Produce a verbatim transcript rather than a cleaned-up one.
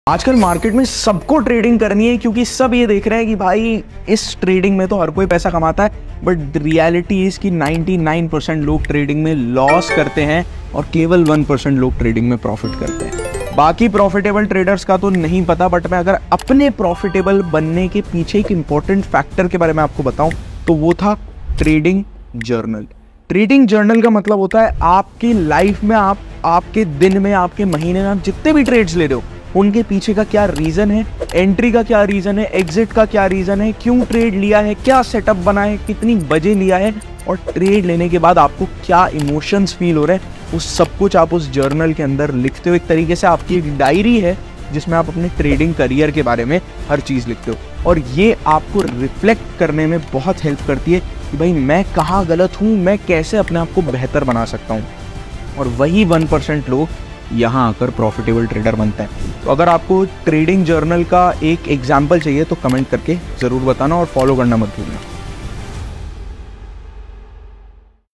आजकल मार्केट में सबको ट्रेडिंग करनी है क्योंकि सब ये देख रहे हैं कि भाई इस ट्रेडिंग में तो हर कोई पैसा कमाता है, बट रियलिटी इज कि निन्यानवे परसेंट लोग ट्रेडिंग में लॉस करते हैं और केवल वन परसेंट लोग ट्रेडिंग में प्रॉफिट करते हैं। बाकी प्रॉफिटेबल ट्रेडर्स का तो नहीं पता, बट मैं अगर अपने प्रॉफिटेबल बनने के पीछे एक इंपॉर्टेंट फैक्टर के बारे में आपको बताऊं तो वो था ट्रेडिंग जर्नल। ट्रेडिंग जर्नल का मतलब होता है आपकी लाइफ में, आप आपके दिन में, आपके महीने में आप जितने भी ट्रेड्स ले रहे हो उनके पीछे का क्या रीजन है, एंट्री का क्या रीजन है, एग्जिट का क्या रीजन है, क्यों ट्रेड लिया है, क्या सेटअप बना है, कितनी बजे लिया है और ट्रेड लेने के बाद आपको क्या इमोशंस फील हो रहे हैं, उस सब कुछ आप उस जर्नल के अंदर लिखते हो। एक तरीके से आपकी एक डायरी है जिसमें आप अपने ट्रेडिंग करियर के बारे में हर चीज़ लिखते हो और ये आपको रिफ्लेक्ट करने में बहुत हेल्प करती है कि भाई मैं कहाँ गलत हूँ, मैं कैसे अपने आप को बेहतर बना सकता हूँ। और वही वन परसेंट लोग यहाँ आकर प्रॉफिटेबल ट्रेडर बनते हैं। तो अगर आपको ट्रेडिंग जर्नल का एक एग्जाम्पल चाहिए तो कमेंट करके ज़रूर बताना और फॉलो करना मत भूलना।